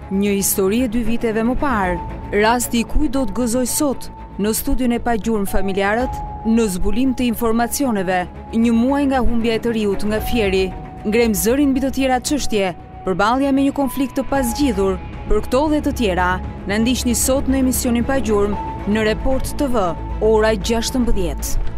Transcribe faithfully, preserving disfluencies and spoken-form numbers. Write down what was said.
Një histori e dy viteve më parë, rasti i kujt do të gëzoj sot, në studion e Pa Gjurmë Familjarët, në zbulim të informacioneve, një muaj nga humbja e të riut nga Fieri, ngrem zërin mbi të tjera çështje, përballja me një konflikt të pazgjidhur, për këto dhe të tjera, na ndiqni sot në emisionin Pa Gjurmë, në Report T V, ora gjashtëmbëdhjetë.